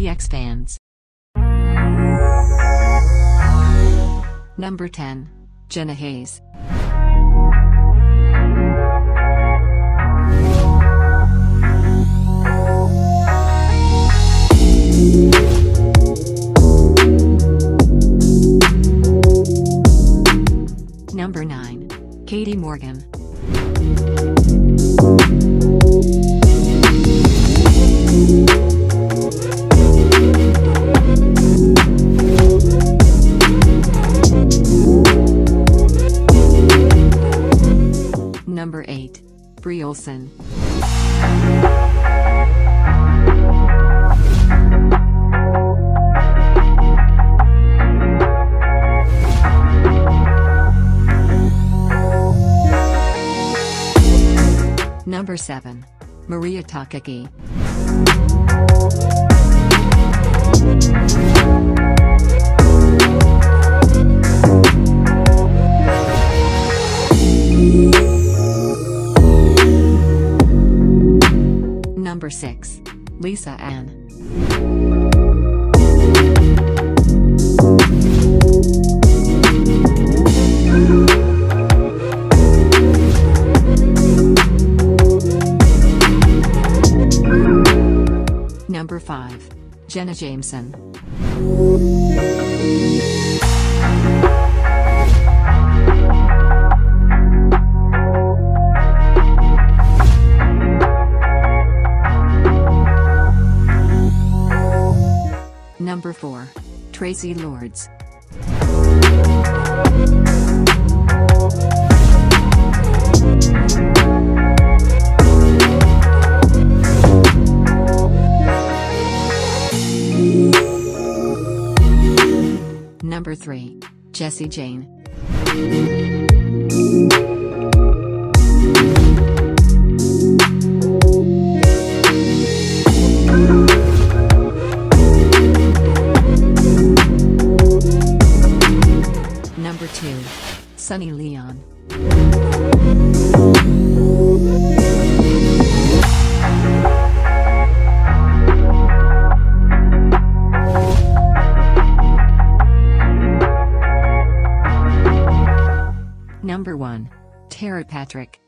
TX fans. Number 10. Jenna Hayes. Number 9. Katie Morgan. Number 8. Brie Olson. Number 7. Maria Takagi. Number 6. Lisa Ann. Number 5. Jenna Jameson. Number 4. Tracy Lords. Number 3. Jessie Jane. Number 2. Sunny Leon. Number 1. Tara Patrick.